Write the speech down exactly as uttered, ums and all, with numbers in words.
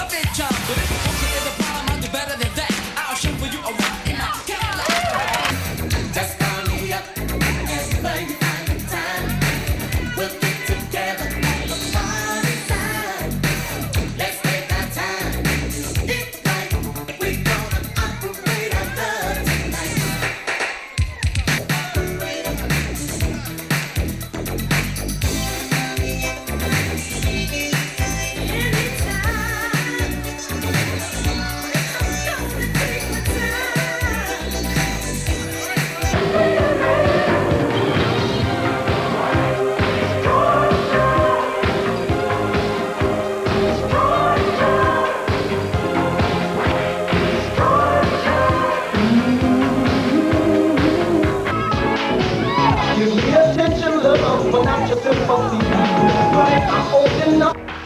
big time. But if walking is a problem, I'll do better than that. I'll show for you a rock in my Cadillac. Just call me up, just when you find the time. We'll get together at the party time. Let's take our time. Get right, we gonna operate our love tonight. Give me attention, love, but not your sympathy. But if I open up